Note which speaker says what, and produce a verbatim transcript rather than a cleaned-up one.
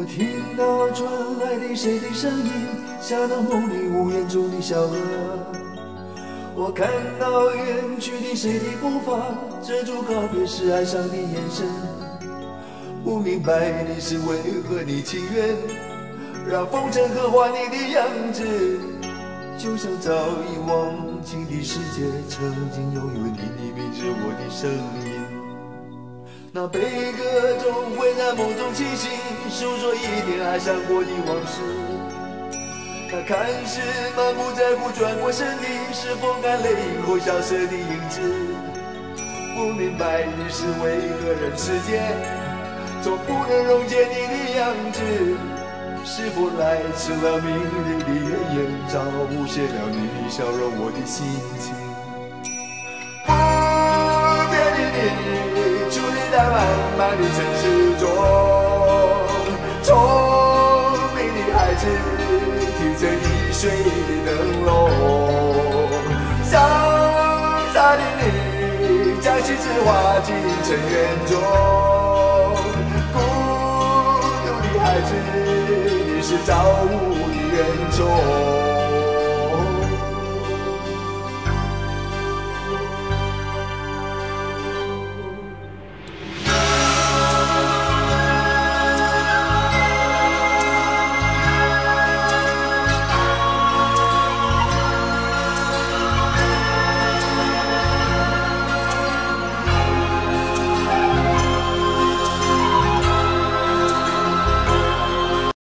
Speaker 1: 听到传来的谁的声音，像那梦里屋檐中的小河。我看到远去的谁的步伐，遮住告别时哀伤的眼神。不明白你是为何你情愿让风尘刻画你的样子，就像早已忘情的世界曾经拥有你的名字，我的声音。那悲歌总会在梦中清醒，诉说一点爱上过的往事。那看似满不在乎转过身的，是否甘泪影后消失的影子？不明白你是为何人世间总不能溶解你的样子，是否来迟了明丽的艳阳，照无限了你的笑容，我的心情。不变的你，伫立在漫漫的城市中，聪明的孩子提着易碎的灯笼，潇洒的你，将心事化进尘缘中。孩子，你是造物的恩宠。